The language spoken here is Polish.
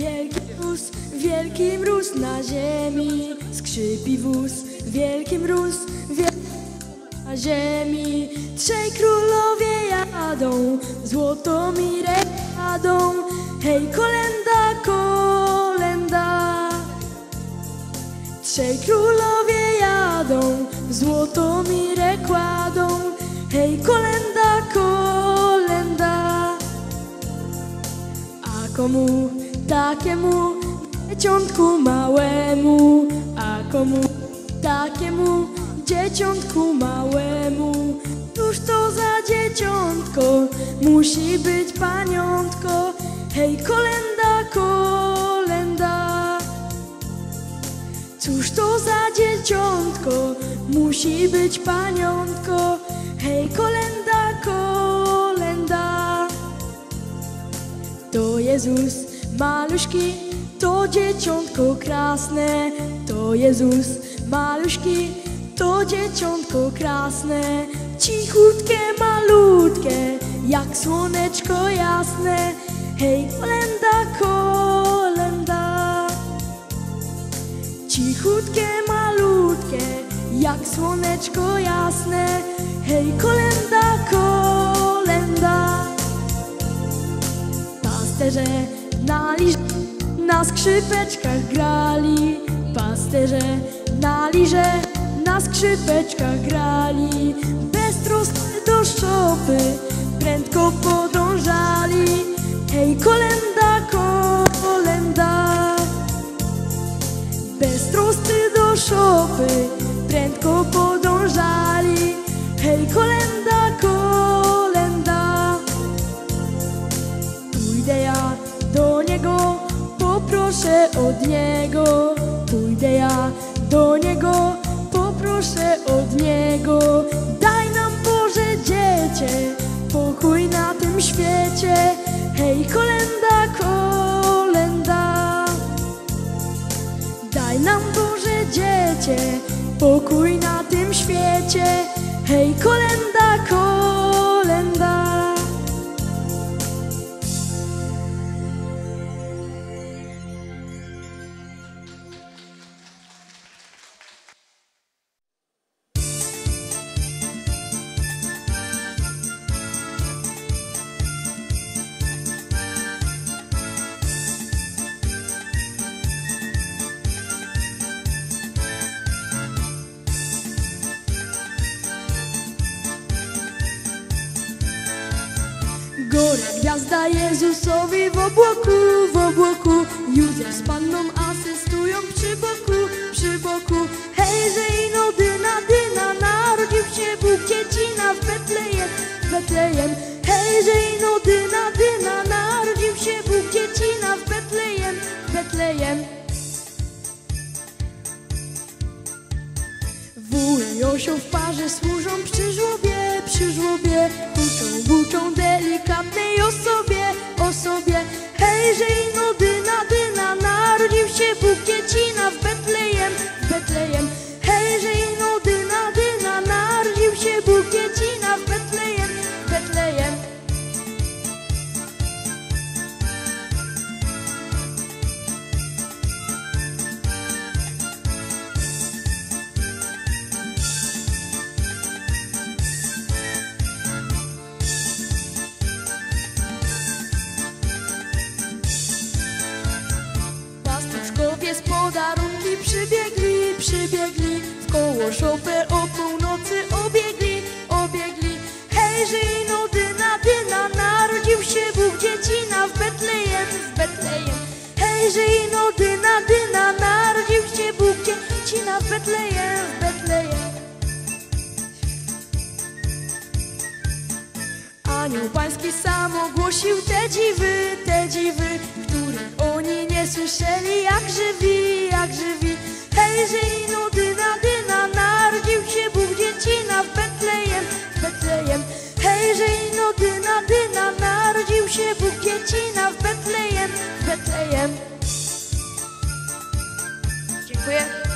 wielki mróz na ziemi, skrzypi wóz, wielki mróz, na ziemi. Trzej królowie jadą, Złotomirem jadą, hej kolenda, kolenda. Trzej królowie jadą, Złotomire kładą, hej kolenda, kolenda. A komu takiemu dzieciątku małemu, a komu takiemu dzieciątku małemu, cóż to za dzieciątko, musi być paniątko, hej kolenda, kolenda. Cóż to za dzieciątko, musi być paniątko, hej kolenda, kolenda. To Jezus maluśki, to dzieciątko krasne, to Jezus maluśki, to dzieciątko krasne, cichutkie, malutkie, jak słoneczko jasne, hej kolenda, kolenda. Cichutkie, malutkie, jak słoneczko jasne, hej kolenda, kolenda. Pasterze na skrzypeczkach grali, pasterze na liże, na skrzypeczkach grali, beztroscy do szopy prędko podążali, hej kolenda, kolenda. Beztroscy do szopy prędko podążali, hej kolenda, kolenda. Pójdę ja do niego, poproszę od niego, pójdę ja do niego, poproszę od niego. Daj nam Boże dziecię, pokój na tym świecie, hej kolenda, kolenda. Daj nam Boże dziecię, pokój na tym świecie, hej kolenda, kolenda. Góra gwiazda Jezusowi w obłoku, Józef z Panną asystują przy boku. Hejże ino dyna, narodził się Bóg dziecina w Betlejem. Hejże ino dyna, narodził się Bóg dziecina w Betlejem. Wuj i osioł w parze służą przy żłobie, buczą delikatnej osobie. Hejże ino dyna, narodził się Bóg dziecina w Betlejem. Hejże ino dyna, narodził się Bóg dziecina w Betlejem. Z podarunki przybiegli, w koło szopę o północy obiegli. Hejże ino dyna, narodził się Bóg dziecina w Betlejem. Hejże ino dyna, narodził się Bóg dziecina w Betlejem. Anioł pański sam ogłosił te dziwy, których oni nie słyszeli, jak żywi. Hejże ino dyna, narodził się Bóg dziecina w Betlejem. Hejże ino dyna, narodził się Bóg dziecina w Betlejem. Dziękuję.